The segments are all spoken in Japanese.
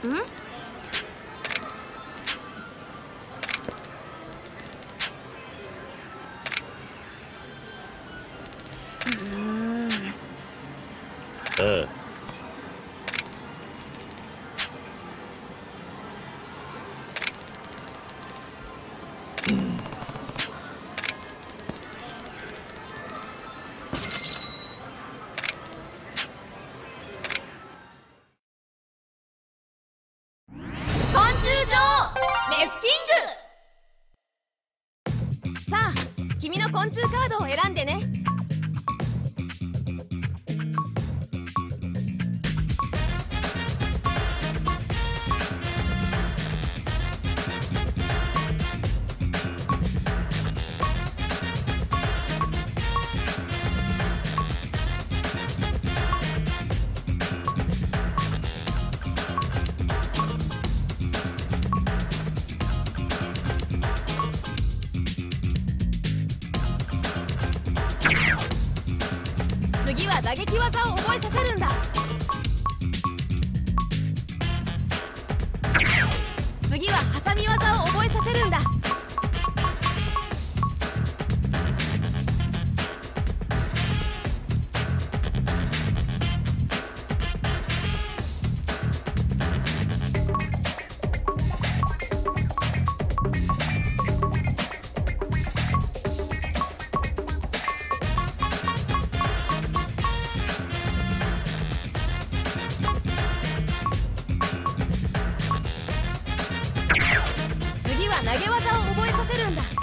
ああ。 君の昆虫カードを選んでね。次は打撃技を覚えさせるんだ。次は挟み技を覚えさせるんだ。投げ技を覚えさせるんだ。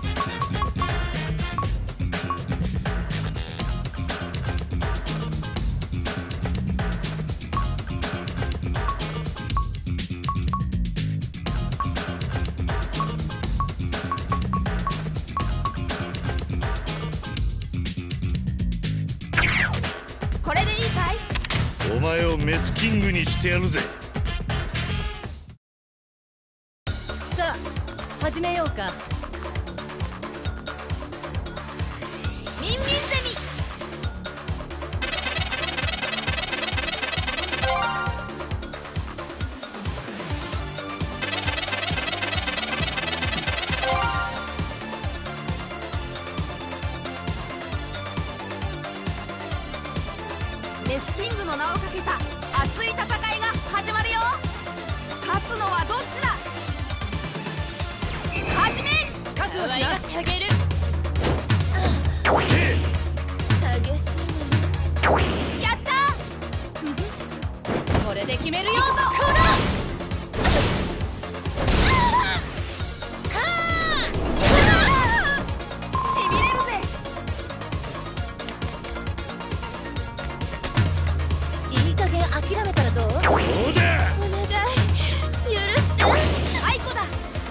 これでいいかい？ お前をメスキングにしてやるぜ。 さあ始めようか。ミンミンゼミ。メスキングの名をかけた熱い戦いが始まるよ。勝つのはどっちだ？始め！覚悟しな。ってあげる。激しいの。やった！これで決めるよ。こうだ！しびれるぜ。いい加減諦めたらどう？そうだ！お願い許して。あいこだ。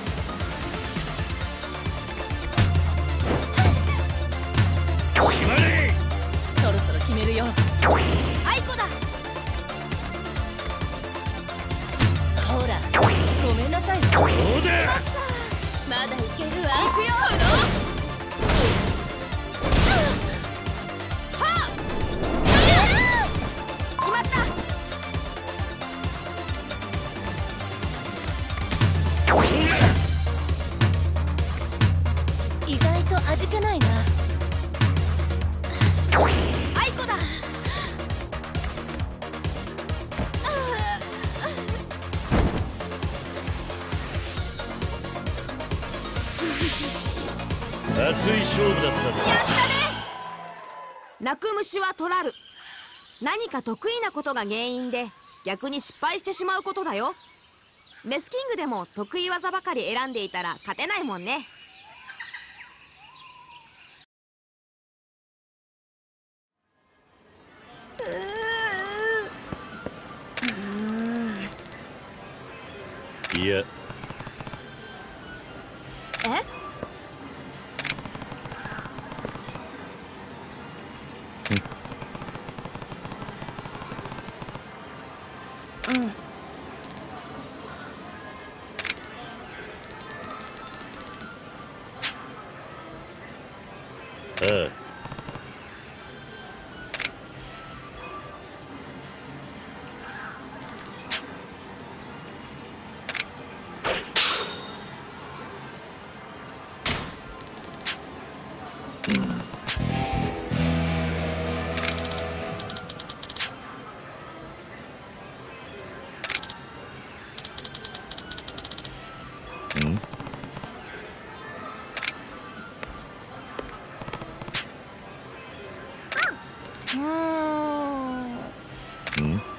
そろそろ決めるよ。あいこだ。ほらごめんなさい。しまった。まだいけるわ。いくよ。はっ決まった。意外と味気ないな。あいこだ。 熱い勝負だったぜ。 やったね。泣く虫は取らる。何か得意なことが原因で逆に失敗してしまうことだよ。メスキングでも得意技ばかり選んでいたら勝てないもんね。 いや。 え？うん。 ああ。 ん